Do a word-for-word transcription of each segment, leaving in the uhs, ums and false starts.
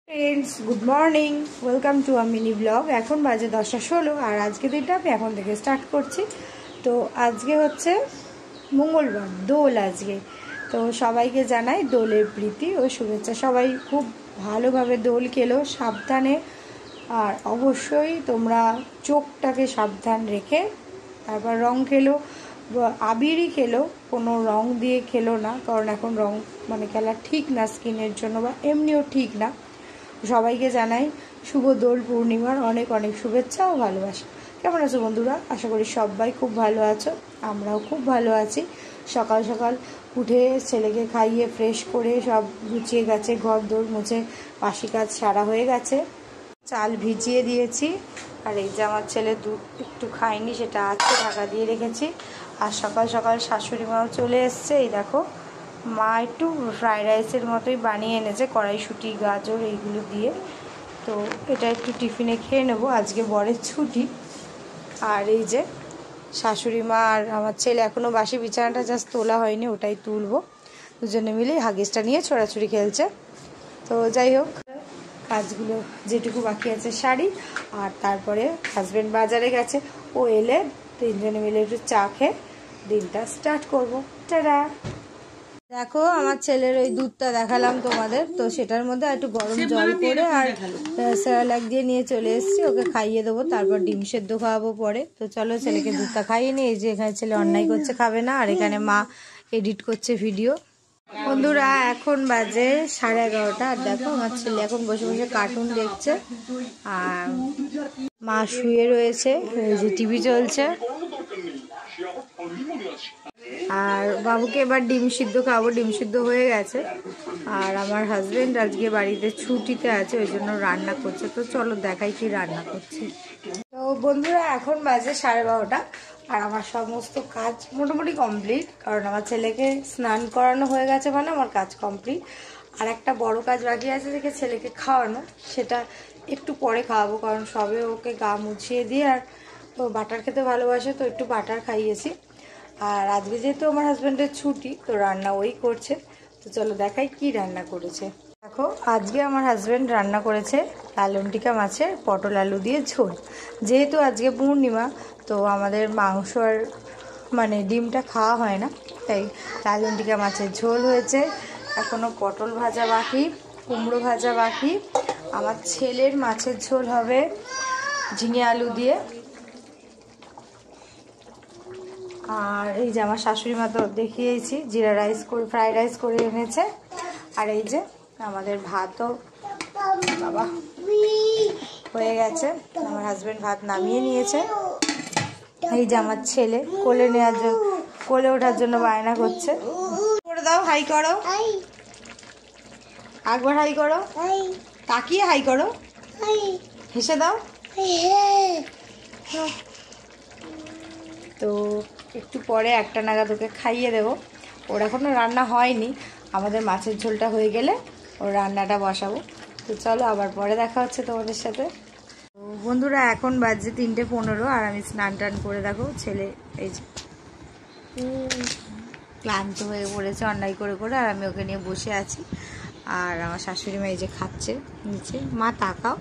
Friends good morning welcome to a mini blog एखन बाजे दसटा षोलो और आज के दिन मैं एखन थेके स्टार्ट करছি। तो आज के होच्छे मंगलवार दोल आज के तो सबाइके जानाई दोलेर प्रीति और शुभेच्छा। सबाई खूब भालोभाबे दोल खेलो साबधाने और अवश्यई तोमरा चोखटाके साबधान रेखे तारपर रंग खेलो आबिरई खेलो कोनो रंग दिए खेलो ना कारण एखन रंग माने खेला ठीक ना स्किनेर जोन्नो बा एमनिओ ठीक ना। सबाइके जानाई शुभ दोल पूर्णिमार अनेक अनेक शुभेच्छा और भालोबासा। केमन आछो बंधुरा? आशा करी सबाई खूब भालो आछो, आमराओ खूब भालो आछि। सकाल सकाल उठे छेलेके खाइए फ्रेश करे सब गुछिए गेछे, घर दौर मुछे बासी काज सारा हये गेछे। चाल भिजिए दिएछि और এই যে আমার ছেলে দুধ একটু খায়নি সেটা আছে ঢাকা দিয়ে রেখেছি। আর সকাল সকাল শাশুড়ি মাও চলে এসেছে। এই দেখো মা একটু ফ্রাইড রাইসের মতোই বানিয়ে এনেছে কড়াইশুঁটি গাজর এইগুলো দিয়ে। তো এটা একটু টিফিনে খেয়ে নেবো, আজকে বরের ছুটি। আর এই যে শাশুড়ি মা আর আমার ছেলে এখনও বাসি বিছানাটা জাস্ট তোলা হয়নি, ওটাই তুলবো। দুজনে মিলে হাগিসটা নিয়ে ছোড়াছুড়ি খেলছে। তো যাই হোক কাজগুলো যেটুকু বাকি আছে শাড়ি আর তারপরে হাজব্যান্ড বাজারে গেছে, ও এলে তিনজনে মিলে একটু চা খেয়ে দিনটা স্টার্ট করবো। টাটা। দেখো আমার ছেলের ওই দুধটা দেখালাম তোমাদের, তো সেটার মধ্যে একটু গরম জল করে আর স্যালাড দিয়ে নিয়ে চলে এসেছি, ওকে খাইয়ে দেবো তারপর ডিম সেদ্ধ খাওয়াবো পরে। তো চলো ছেলেকে দুধটা খাইয়ে নিই। এই যে এখানে ছেলে অন্যায় করছে খাবে না, আর এখানে মা এডিট করছে ভিডিও। বন্ধুরা এখন বাজে সাড়ে এগারোটা আর দেখো আমার ছেলে এখন বসে বসে কার্টুন দেখছে আর মা শুয়ে রয়েছে, এই যে টিভি চলছে। আর বাবুকে এবার ডিম সিদ্ধ খাবো, ডিম সিদ্ধ হয়ে গেছে। আর আমার হাজবেন্ড আজকে বাড়িতে ছুটিতে আছে, ওই জন্য রান্না করছে। তো চলো দেখাই কি রান্না করছি। তো বন্ধুরা এখন বাজে সাড়ে বারোটা আর আমার সমস্ত কাজ মোটামুটি কমপ্লিট, কারণ আমার ছেলেকে স্নান করানো হয়ে গেছে মানে আমার কাজ কমপ্লিট। আর একটা বড় কাজ বাকি আছে যে ছেলেকে খাওয়ানো, সেটা একটু পরে খাওয়াবো, কারণ সবে ওকে গা মুছিয়ে দিয়ে আর ও বাটার খেতে ভালোবাসে তো একটু বাটার খাইয়েছি। আর আজকে যেহেতু আমার হাজব্যান্ডের ছুটি তো রান্না ওই করছে। তো চলো দেখাই কি রান্না করেছে। দেখো আজকে আমার হাজব্যান্ড রান্না করেছে লালনটিকা মাছের পটল আলু দিয়ে ঝোল। যেহেতু আজকে পূর্ণিমা তো আমাদের মাংস আর মানে ডিমটা খাওয়া হয় না, তাই লালনটিকা মাছের ঝোল হয়েছে। এখনও পটল ভাজা বাকি, কুমড়ো ভাজা বাকি। আমার ছেলের মাছের ঝোল হবে ঝিঙে আলু দিয়ে। আর এই যে আমার শাশুড়ি মা তো দেখিয়েছি জিরা রাইস করে ফ্রাইড রাইস করে এনেছে। আর এই যে আমাদের ভাতও বাবা হয়ে গেছে, আমার হাজবেন্ড ভাত নামিয়ে নিয়েছে। এই যে আমার ছেলে কোলে নেওয়ার জন্য কোলে ওঠার জন্য বায়না করছে। করে দাও, হাই করো, একবার হাই করো, তাকিয়ে হাই করো, হেসে দাও। তো একটু পরে একটা নাগাদ ওকে খাইয়ে দেবো। ওর এখনও রান্না হয়নি, আমাদের মাছের ঝোলটা হয়ে গেলে ওর রান্নাটা বসাবো। তো চলো আবার পরে দেখা হচ্ছে তোমাদের সাথে। তো বন্ধুরা এখন বাজছে তিনটে পনেরো আর আমি স্নান টান করে দেখো ছেলে এই যে ক্লান্ত হয়ে পড়েছে অন্যায় করে করে, আর আমি ওকে নিয়ে বসে আছি। আর আমার শাশুড়ি মা এই যে খাচ্ছে নিচে। মা তাকাও,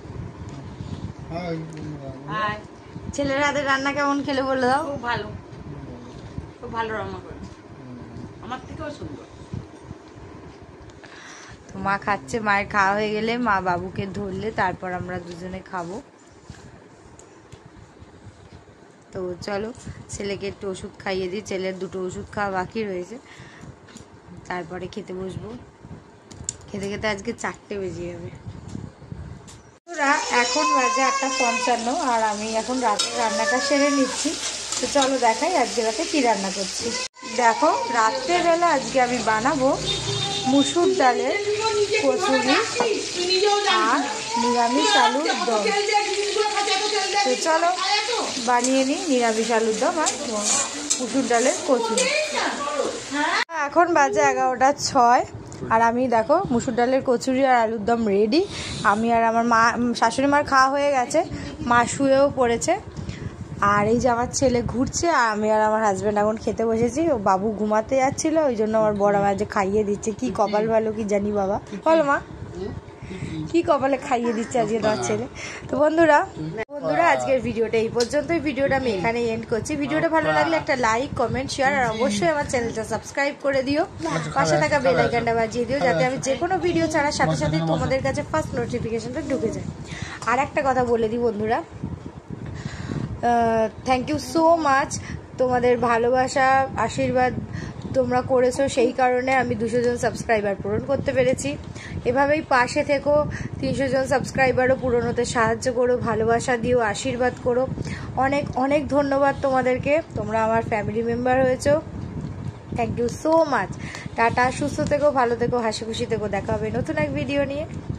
ছেলের হাতে রান্না কেমন খেলে বলে দাও। খুব ভালো, খুব ভালো রান্না করে, আমার থেকেও সুন্দর। তো মা খাচ্ছে, মায়ের খাওয়া হয়ে গেলে মা বাবুকে ধরলে তারপর আমরা দুজনে খাবো। তো চলো ছেলেকে একটু ওষুধ খাইয়ে দিই, ছেলের দুটো ওষুধ খাওয়া বাকি রয়েছে, তারপরে খেতে বসবো। খেতে খেতে আজকে চারটে বেজে যাবে। এখন বাজে আটটা পঞ্চান্ন আর আমি এখন রাতের রান্নাটা সেরে নিচ্ছি। তো চলো দেখাই আজকে রাতে কি রান্না করছি। দেখো রাত্রেবেলা আজকে আমি বানাবো মুসুর ডালের কচুরি আর নিরামিষ আলুর দম। তো চলো বানিয়ে নিই নিরামিষ আলুর দম আর মুসুর ডালের কচুরি। এখন বাজে এগারোটা ছয় আর আমি দেখো মুসুর ডালের কচুরি আর আলুর দম রেডি। আমি আর আমার মা শাশুড়ি মার খাওয়া হয়ে গেছে, মা শুয়েও পড়েছে। আর এই যে আমার ছেলে ঘুরছে আর আমি আর আমার হাজব্যান্ড এখন খেতে বসেছি। ও বাবু ঘুমাতে যাচ্ছিল, ওই জন্য আমার বড় মা যে খাইয়ে দিচ্ছে। কি কপাল ভালো কি জানি বাবা। বলো মা। কি কপালে খাইয়ে দিচ্ছে আজকে তোমার ছেলে। তো বন্ধুরা বন্ধুরা আজকের ভিডিওটা এই পর্যন্তই। ভিডিওটা আমি এখানেই এন্ড করছি। ভিডিওটা ভালো লাগলে একটা লাইক, কমেন্ট, শেয়ার আর অবশ্যই আমার চ্যানেলটা সাবস্ক্রাইব করে দিও। পাশে থাকা বেল আইকনটা বাজিয়ে দিও যাতে আমি যে কোনো ভিডিও ছাড়ার সাথে সাথে তোমাদের কাছে ফার্স্ট নোটিফিকেশনটা ঢুকে যায়। আর একটা কথা বলে দিই বন্ধুরা, থ্যাংক ইউ সো মাচ। তোমাদের ভালোবাসা আশীর্বাদ তোমরা করেছো, সেই কারণে আমি দুশো জন সাবস্ক্রাইবার পূরণ করতে পেরেছি। এভাবেই পাশে থেকো, তিনশো জন সাবস্ক্রাইবারও পূরণ হতে সাহায্য করো, ভালোবাসা দিও, আশীর্বাদ করো। অনেক অনেক ধন্যবাদ তোমাদেরকে, তোমরা আমার ফ্যামিলি মেম্বার হয়েছো। Thank you so much. টাটা, সুস্থ থেকো, ভালো থেকো, হাসি খুশি থেকো। দেখা হবে নতুন এক ভিডিও নিয়ে।